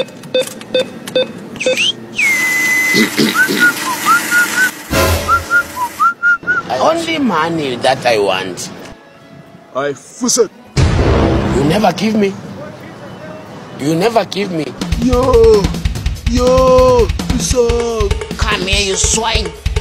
Only money that I want. I fuss it. You never give me. You never give me. Yo, what's up? Come here, you swine.